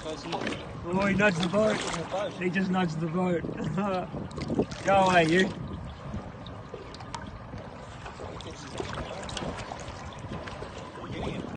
Oh, he nudged the boat. He just nudged the boat. Go away, you.